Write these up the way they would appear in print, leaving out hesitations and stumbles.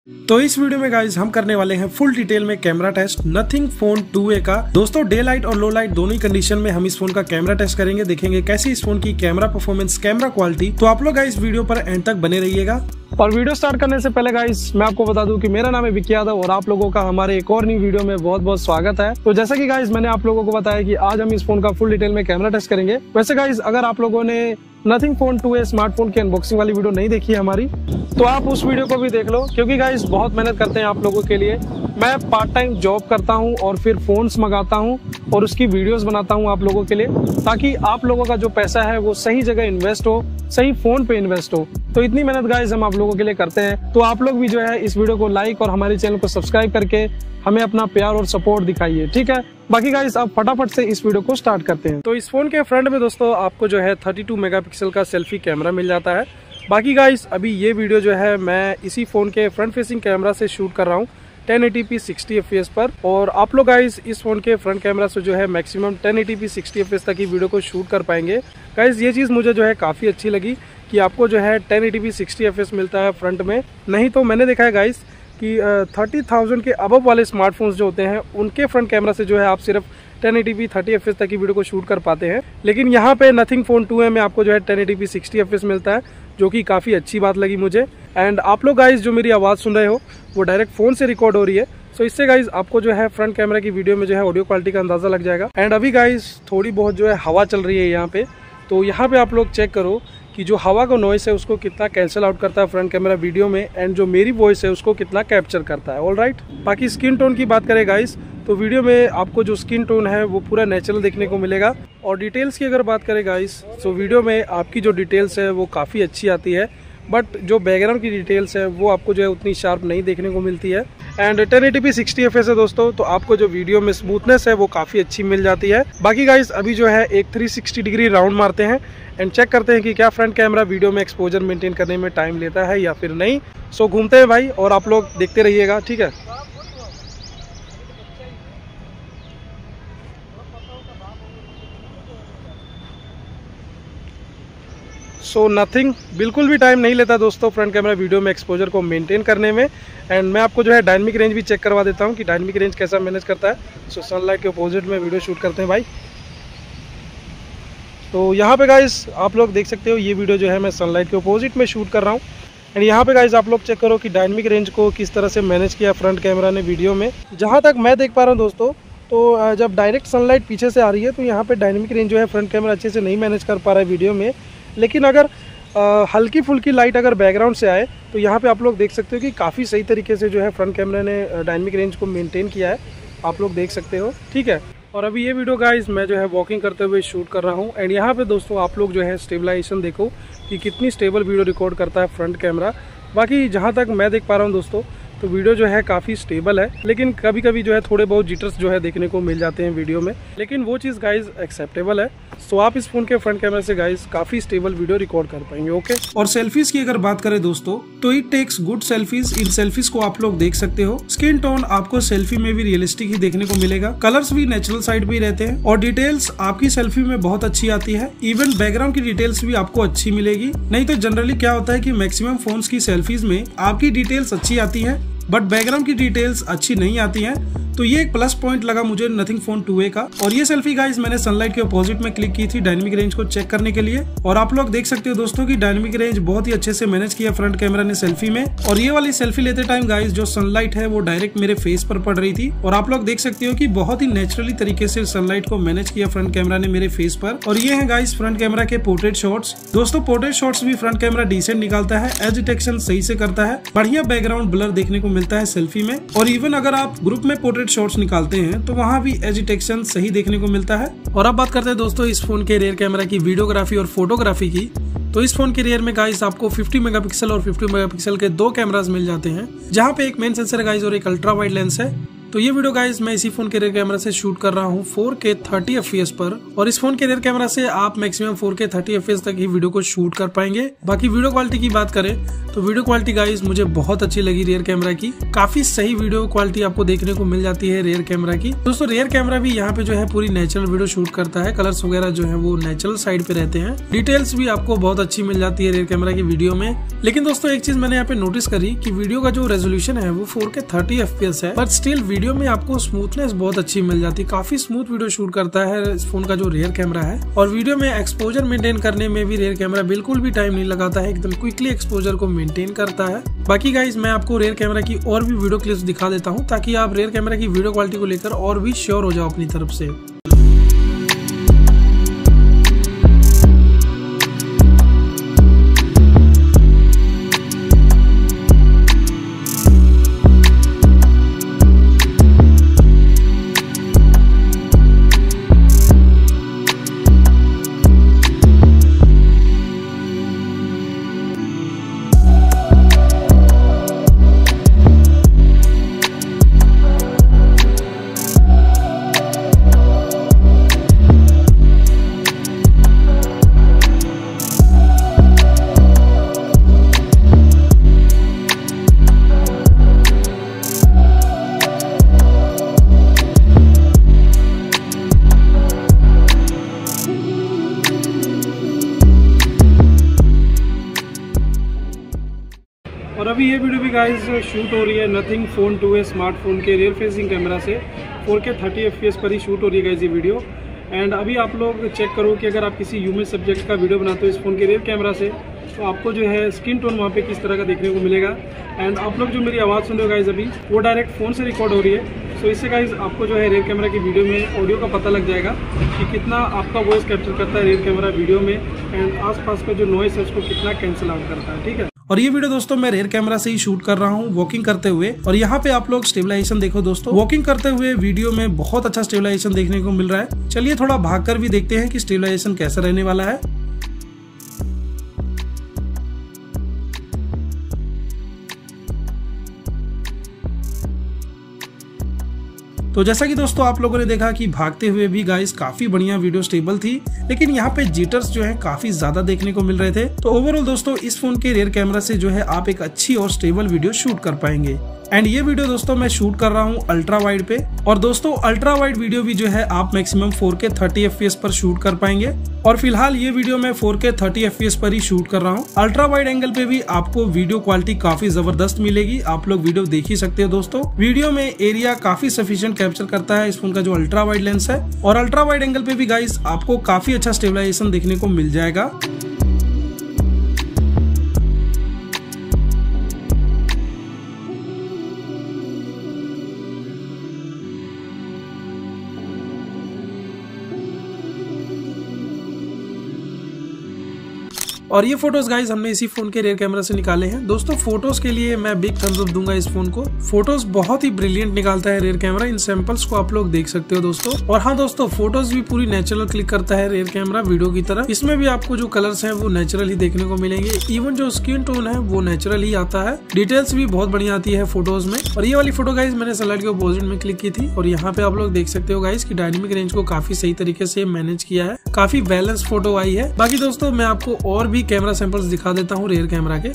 तो इस वीडियो में गाइज हम करने वाले हैं फुल डिटेल में camera test nothing phone 2A का। दोस्तों डे लाइट और लो लाइट दोनों ही कंडीशन में हम इस फोन का कैमरा टेस्ट करेंगे, देखेंगे कैसी इस फोन की कैमरा परफॉर्मेंस, कैमरा क्वालिटी। तो आप लोग गाइज वीडियो पर एंड तक बने रहिएगा। और वीडियो स्टार्ट करने से पहले गाइस मैं आपको बता दूं कि मेरा नाम है विक्की यादव और आप लोगों का हमारे एक और नई वीडियो में बहुत बहुत स्वागत है। तो जैसा कि गाइस मैंने आप लोगों को बताया कि आज हम इस फोन का फुल डिटेल में कैमरा टेस्ट करेंगे। वैसे गाइस अगर आप लोगों ने नथिंग फोन 2A स्मार्टफोन की अनबॉक्सिंग वाली वीडियो नहीं देखी है हमारी, तो आप उस वीडियो को भी देख लो, क्योंकि गाइस बहुत मेहनत करते हैं आप लोगों के लिए। मैं पार्ट टाइम जॉब करता हूं और फिर फोन्स मंगाता हूं और उसकी वीडियोस बनाता हूं आप लोगों के लिए, ताकि आप लोगों का जो पैसा है वो सही जगह इन्वेस्ट हो, सही फोन पे इन्वेस्ट हो। तो इतनी मेहनत गाइस हम आप लोगों के लिए करते हैं। तो आप लोग भी जो है इस वीडियो को लाइक और हमारे चैनल को सब्सक्राइब करके हमें अपना प्यार और सपोर्ट दिखाइए, ठीक है। बाकी गाइस अब फटाफट से इस वीडियो को स्टार्ट करते हैं। तो इस फोन के फ्रंट में दोस्तों आपको जो है 32 मेगापिक्सल का सेल्फी कैमरा मिल जाता है। बाकी गाइस अभी ये वीडियो जो है मैं इसी फोन के फ्रंट फेसिंग कैमरा से शूट कर रहा हूँ 1080p 60 fps पर। और आप लोग गाइस इस फोन के फ्रंट कैमरा से जो है मैक्सिमम 1080p 60 fps तक की वीडियो को शूट कर पाएंगे। गाइस ये चीज़ मुझे जो है काफ़ी अच्छी लगी कि आपको जो है 1080p 60 fps मिलता है फ्रंट में। नहीं तो मैंने देखा है गाइस कि 30,000 के अबव वाले स्मार्टफोन्स जो होते हैं उनके फ्रंट कैमरा से जो है आप सिर्फ 1080p 30 fps तक की वीडियो को शूट कर पाते हैं। लेकिन यहाँ पे नथिंग फोन 2A में आपको जो है 1080p 60 fps मिलता है, जो कि काफ़ी अच्छी बात लगी मुझे। एंड आप लोग गाइस जो मेरी आवाज़ सुन रहे हो वो डायरेक्ट फ़ोन से रिकॉर्ड हो रही है, सो इससे गाइस आपको जो है फ्रंट कैमरा की वीडियो में जो है ऑडियो क्वालिटी का अंदाज़ा लग जाएगा। एंड अभी गाइस थोड़ी बहुत जो है हवा चल रही है यहाँ पे, तो यहाँ पे आप लोग चेक करो कि जो हवा का नॉइस है उसको कितना कैंसिल आउट करता है फ्रंट कैमरा वीडियो में, एंड जो मेरी वॉइस है उसको कितना कैप्चर करता है। ऑलराइट, बाकी स्किन टोन की बात करें गाइस तो वीडियो में आपको जो स्किन टोन है वो पूरा नेचुरल देखने को मिलेगा। और डिटेल्स की अगर बात करें गाइस तो वीडियो में आपकी जो डिटेल्स है वो काफ़ी अच्छी आती है, बट जो बैकग्राउंड की डिटेल्स है वो आपको जो है उतनी शार्प नहीं देखने को मिलती है। एंड 1080p 60 fps है दोस्तों, तो आपको जो वीडियो में स्मूथनेस है वो काफ़ी अच्छी मिल जाती है। बाकी गाइस अभी जो है एक 360 डिग्री राउंड मारते हैं एंड चेक करते हैं कि क्या फ्रंट कैमरा वीडियो में एक्सपोजर मेंटेन करने में टाइम लेता है या फिर नहीं। सो घूमते हैं भाई और आप लोग देखते रहिएगा, ठीक है। सो नथिंग बिल्कुल भी टाइम नहीं लेता दोस्तों फ्रंट कैमरा वीडियो में एक्सपोजर को मेंटेन करने में। एंड मैं आपको जो है डायनेमिक रेंज भी चेक करवा देता हूँ कि डायनेमिक रेंज कैसा मैनेज करता है। सो सनलाइट के अपोजिट में वीडियो शूट करते हैं भाई। तो यहाँ पे गाइस आप लोग देख सकते हो ये वीडियो जो है मैं सनलाइट के अपोजिट में शूट कर रहा हूँ। एंड यहाँ पे गाइस आप लोग चेक करो कि डायनेमिक रेंज को किस तरह से मैनेज किया फ्रंट कैमरा ने वीडियो में। जहाँ तक मैं देख पा रहा हूँ दोस्तों, तो जब डायरेक्ट सनलाइट पीछे से आ रही है तो यहाँ पे डायनेमिक रेंज जो है फ्रंट कैमरा अच्छे से नहीं मैनेज कर पा रहा है वीडियो में। लेकिन अगर हल्की फुल्की लाइट अगर बैकग्राउंड से आए तो यहाँ पे आप लोग देख सकते हो कि काफ़ी सही तरीके से जो है फ्रंट कैमरा ने डायनेमिक रेंज को मेंटेन किया है, आप लोग देख सकते हो, ठीक है। और अभी ये वीडियो गाइस मैं जो है वॉकिंग करते हुए शूट कर रहा हूँ। एंड यहाँ पे दोस्तों आप लोग जो है स्टेबलाइजेशन देखो कि कितनी स्टेबल वीडियो रिकॉर्ड करता है फ्रंट कैमरा। बाकी जहाँ तक मैं देख पा रहा हूँ दोस्तों तो वीडियो जो है काफ़ी स्टेबल है, लेकिन कभी कभी जो है थोड़े बहुत जिटर्स जो है देखने को मिल जाते हैं वीडियो में, लेकिन वो चीज़ गाइज एक्सेप्टेबल है। सो आप इस फोन के फ्रंट कैमरा से गाइज काफ़ी स्टेबल वीडियो रिकॉर्ड कर पाएंगे, ओके। और सेल्फीज की अगर बात करें दोस्तों तो इट टेक्स गुड सेल्फीज। इन सेल्फीज को आप लोग देख सकते हो, स्किन टोन आपको सेल्फी में भी रियलिस्टिक ही देखने को मिलेगा, कलर्स भी नेचुरल साइड पे ही रहते हैं और डिटेल्स आपकी सेल्फी में बहुत अच्छी आती है। इवन बैकग्राउंड की डिटेल्स भी आपको अच्छी मिलेगी। नहीं तो जनरली क्या होता है कि मैक्सिमम फोन्स की सेल्फीज में आपकी डिटेल्स अच्छी आती है बट बैकग्राउंड की डिटेल्स अच्छी नहीं आती हैं। तो ये एक प्लस पॉइंट लगा मुझे नथिंग फोन 2A का। और ये सेल्फी गाइस मैंने सनलाइट के अपोजिट में क्लिक की थी डायनेमिक रेंज को चेक करने के लिए। और आप लोग देख सकते हो दोस्तों कि डायनेमिक रेंज बहुत ही अच्छे से मैनेज किया फ्रंट कैमरा ने सेल्फी में। और ये वाली सेल्फी लेते टाइम गाइस जो सनलाइट है वो डायरेक्ट मेरे फेस पर पड़ रही थी और आप लोग देख सकते हो कि बहुत ही नेचुरली तरीके से सनलाइट को मैनेज किया फ्रंट कैमरा ने मेरे फेस पर। और ये है गाइस फ्रंट कैमरा के पोर्ट्रेट शॉट्स। दोस्तों पोर्ट्रेट शॉट्स भी फ्रंट कैमरा डिसेंट निकालता है, एज डिटेक्शन सही से करता है, बढ़िया बैकग्राउंड ब्लर देखने को मिलता है सेल्फी में। और इवन अगर आप ग्रुप में पोर्ट्रेट शॉट्स निकालते हैं तो वहाँ भी एज डिटेक्शन सही देखने को मिलता है। और अब बात करते हैं दोस्तों इस फोन के रियर कैमरा की वीडियोग्राफी और फोटोग्राफी की। तो इस फोन के रियर में गाइस आपको 50 मेगापिक्सल और 50 मेगापिक्सल के दो कैमरास मिल जाते हैं, जहाँ पे एक मेन सेंसर है गाइस और एक अल्ट्रा वाइड लेंस है। तो ये वीडियो गाइस मैं इसी फोन के रियर कैमरा से शूट कर रहा हूँ 4K 30 FPS पर, और इस फोन के रियर कैमरा से आप मैक्सिमम 4K 30 FPS तक ही वीडियो को शूट कर पाएंगे। बाकी वीडियो क्वालिटी की बात करें तो वीडियो क्वालिटी गाइस मुझे बहुत अच्छी लगी रियर कैमरा की। काफी सही वीडियो क्वालिटी आपको देखने को मिल जाती है रियर कैमरा की। दोस्तों रियर कैमरा भी यहाँ पे जो है पूरी नेचुरल वीडियो शूट करता है, कलर्स वगैरह जो है वो नेचुरल साइड पे रहते हैं, डिटेल्स भी आपको बहुत अच्छी मिल जाती है रियर कैमरा की वीडियो में। लेकिन दोस्तों एक चीज मैंने यहाँ पे नोटिस करी कि वीडियो का जो रेजोल्यूशन है वो 4K 30 FPS है, बट स्टिल वीडियो में आपको स्मूथनेस बहुत अच्छी मिल जाती है। काफी स्मूथ वीडियो शूट करता है इस फोन का जो रियर कैमरा है, और वीडियो में एक्सपोजर मेंटेन करने में भी रियर कैमरा बिल्कुल भी टाइम नहीं लगाता है, एकदम क्विकली एक्सपोजर को मेंटेन करता है। बाकी गाइस मैं आपको रियर कैमरा की और भी वीडियो क्लिप्स दिखा देता हूँ ताकि आप रियर कैमरा की वीडियो क्वालिटी को लेकर और भी श्योर हो जाओ अपनी तरफ से। और अभी ये वीडियो भी गाइस शूट हो रही है नथिंग फोन 2 स्मार्टफोन के रियर फेसिंग कैमरा से 4K 30 FPS पर ही शूट हो रही है गाइस ये वीडियो। एंड अभी आप लोग चेक करो कि अगर आप किसी ह्यूमन सब्जेक्ट का वीडियो बनाते हो इस फोन के रियर कैमरा से तो आपको जो है स्किन टोन वहाँ पे किस तरह का देखने को मिलेगा। एंड आप लोग जो मेरी आवाज़ सुन रहे हो गाइस अभी वो डायरेक्ट फ़ोन से रिकॉर्ड हो रही है, सो इससे गाइस आपको जो है रियर कैमरा की वीडियो में ऑडियो का पता लग जाएगा कि कितना आपका वॉइस कैप्चर करता है रियर कैमरा वीडियो में, एंड आसपास का जो नॉइस है उसको कितना कैंसिल आउट करता है। ठीक है, और ये वीडियो दोस्तों मैं रियर कैमरा से ही शूट कर रहा हूँ वॉकिंग करते हुए, और यहाँ पे आप लोग स्टेबलाइजेशन देखो दोस्तों, वॉकिंग करते हुए वीडियो में बहुत अच्छा स्टेबलाइजेशन देखने को मिल रहा है। चलिए थोड़ा भागकर भी देखते हैं कि स्टेबलाइजेशन कैसा रहने वाला है। तो जैसा कि दोस्तों आप लोगों ने देखा कि भागते हुए भी गाइस काफी बढ़िया वीडियो स्टेबल थी, लेकिन यहाँ पे जिटर्स जो है काफी ज्यादा देखने को मिल रहे थे। तो ओवरऑल दोस्तों इस फोन के रियर कैमरा से जो है आप एक अच्छी और स्टेबल वीडियो शूट कर पाएंगे। एंड ये वीडियो दोस्तों मैं शूट कर रहा हूँ अल्ट्रा वाइड पे, और दोस्तों अल्ट्रा वाइड वीडियो भी जो है आप मैक्सिमम 4K 30 FPS पर शूट कर पाएंगे। और फिलहाल ये वीडियो मैं 4K 30 FPS पर ही शूट कर रहा हूँ। अल्ट्रा वाइड एंगल पे भी आपको वीडियो क्वालिटी काफी जबरदस्त मिलेगी, आप लोग वीडियो देख ही सकते हो दोस्तों। वीडियो में एरिया काफी सफिशिएंट कैप्चर करता है इस फोन का जो अल्ट्रा वाइड लेंस है, और अल्ट्रा वाइड एंगल पे भी गाइस आपको काफी अच्छा स्टेबलाइजेशन देखने को मिल जाएगा। और ये फोटोज गाइस हमने इसी फोन के रियर कैमरा से निकाले हैं। दोस्तों फोटोज के लिए मैं बिग थम्स अप दूंगा इस फोन को, फोटोज बहुत ही ब्रिलियंट निकालता है रियर कैमरा। इन सैंपल्स को आप लोग देख सकते हो दोस्तों। और हाँ दोस्तों फोटोज भी पूरी नेचुरल क्लिक करता है रियर कैमरा वीडियो की तरह। इसमें भी आपको जो कलर्स हैं वो नेचुरल ही देखने को मिलेंगे, इवन जो स्किन टोन है वो नेचुरल ही आता है, डिटेल्स भी बहुत बढ़िया आती है फोटोज में। और ये वाली फोटो गाइस मैंने सनलाइट के अपोजिट में क्लिक की थी, और यहाँ पे आप लोग देख सकते हो गाइस की डायनेमिक रेंज को काफी सही तरीके से मैनेज किया है, काफी बैलेंस फोटो आई है। बाकी दोस्तों मैं आपको और भी कैमरा सैंपल्स दिखा देता हूँ रियर कैमरा के।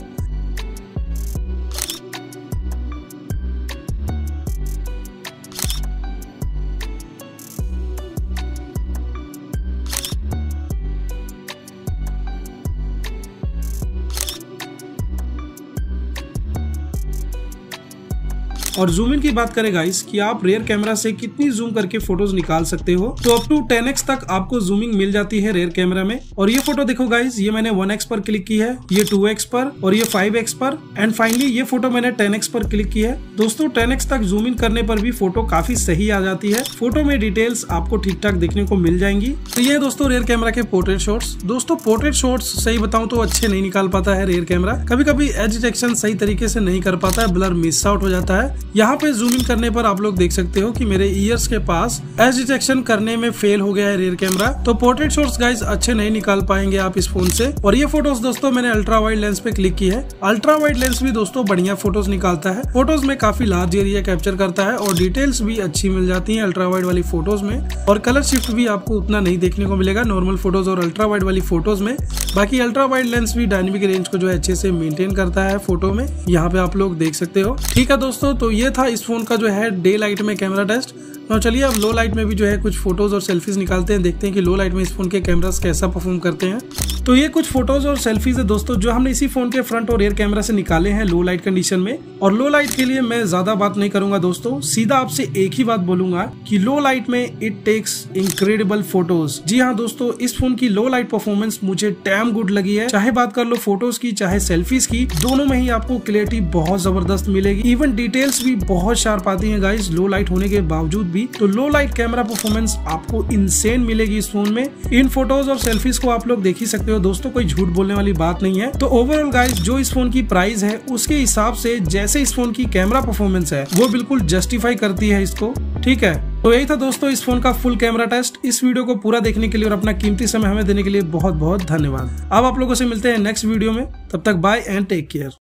और जूम इन की बात करें गाइस कि आप रियर कैमरा से कितनी जूम करके फोटोज निकाल सकते हो, तो अप टू 10x तक आपको जूमिंग मिल जाती है रियर कैमरा में। और ये फोटो देखो गाइस, ये मैंने 1x पर क्लिक की है, ये 2x पर, और ये 5x पर, एंड फाइनली ये फोटो मैंने 10x पर क्लिक की है। दोस्तों 10x तक जूम इन करने पर भी फोटो काफी सही आ जाती है, फोटो में डिटेल्स आपको ठीक ठाक देखने को मिल जाएंगी। तो ये दोस्तों रियर कैमरा के पोर्ट्रेट शॉट्स। दोस्तों पोर्ट्रेट शॉट्स सही बताऊं तो अच्छे नहीं निकाल पाता है रियर कैमरा, कभी कभी एज डिटेक्शन सही तरीके से नहीं कर पाता है, ब्लर मिस आउट हो जाता है। यहाँ पे जूम इन करने पर आप लोग देख सकते हो कि मेरे ईयर्स के पास एज डिटेक्शन करने में फेल हो गया है रियर कैमरा। तो पोर्ट्रेट शॉट्स गाइस अच्छे नहीं निकाल पाएंगे आप इस फोन से। और ये फोटोज दोस्तों मैंने अल्ट्रा वाइड लेंस पे क्लिक की है। अल्ट्रा वाइड लेंस भी दोस्तों बढ़िया फोटोज निकालता है, फोटोज में काफी लार्ज एरिया कैप्चर करता है और डिटेल्स भी अच्छी मिल जाती है अल्ट्रा वाइड वाली फोटोज में। और कलर शिफ्ट भी आपको उतना नहीं देखने को मिलेगा नॉर्मल फोटोज और अल्ट्रा वाइड वाली फोटोज में। बाकी अल्ट्रा वाइड लेंस भी डायनेमिक रेंज को जो है अच्छे से मेंटेन करता है फोटो में, यहाँ पे आप लोग देख सकते हो। ठीक है दोस्तों, तो ये था इस फोन का जो है डे लाइट में कैमरा टेस्ट। तो चलिए अब लो लाइट में भी जो है कुछ फोटोज और सेल्फीज निकालते हैं, देखते हैं कि लो लाइट में इस फोन के कैमरास कैसा परफॉर्म करते हैं। तो ये कुछ फोटोज और सेल्फीज है दोस्तों जो हमने इसी फोन के फ्रंट और रियर कैमरा से निकाले हैं लो लाइट कंडीशन में। और लो लाइट के लिए मैं ज्यादा बात नहीं करूंगा दोस्तों, सीधा आपसे एक ही बात बोलूंगा कि लो लाइट में इट टेक्स इनक्रेडिबल फोटोज। जी हाँ दोस्तों, इस फोन की लो लाइट परफॉर्मेंस मुझे डैम गुड लगी है। चाहे बात कर लो फोटोज की चाहे सेल्फीज की, दोनों में ही आपको क्लियरिटी बहुत जबरदस्त मिलेगी। इवन डिटेल्स भी बहुत शार्प आती है गाइस लो लाइट होने के बावजूद भी। तो लो लाइट कैमरा परफॉर्मेंस आपको इनसेन मिलेगी इस फोन में। इन फोटोज और सेल्फीज को आप लोग देख ही सकते हो दोस्तों, कोई झूठ बोलने वाली बात नहीं है। तो ओवरऑल गाइस जो इस फोन की प्राइस है उसके हिसाब से जैसे इस फोन की कैमरा परफॉर्मेंस है वो बिल्कुल जस्टिफाई करती है इसको। ठीक है, तो यही था दोस्तों इस फोन का फुल कैमरा टेस्ट। इस वीडियो को पूरा देखने के लिए और अपना कीमती समय हमें देने के लिए बहुत बहुत धन्यवाद। अब आप लोगों से मिलते हैं नेक्स्ट वीडियो में, तब तक बाय एंड टेक केयर।